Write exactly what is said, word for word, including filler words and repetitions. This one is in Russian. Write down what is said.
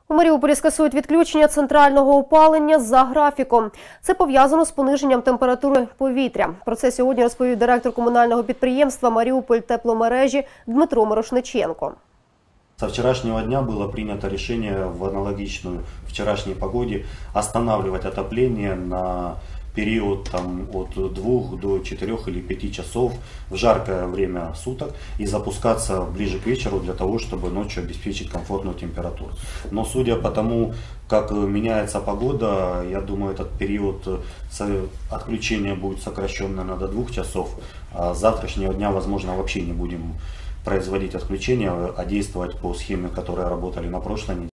У Маріуполі скасують відключення центрального опалення за графіком. Це пов'язано з пониженням температури повітря. Про це сьогодні розповів директор комунального підприємства «Маріуполь тепломережі» Дмитро Мирошниченко. Со вчерашнего дня было принято решение в аналогичную вчерашней погоде останавливать отопление на период там, от двух до четырёх или пяти часов в жаркое время суток и запускаться ближе к вечеру для того, чтобы ночью обеспечить комфортную температуру. Но судя по тому, как меняется погода, я думаю, этот период отключения будет сокращен, наверное, до двух часов. А с завтрашнего дня, возможно, вообще не будем производить отключения, а действовать по схеме, которые работали на прошлой неделе.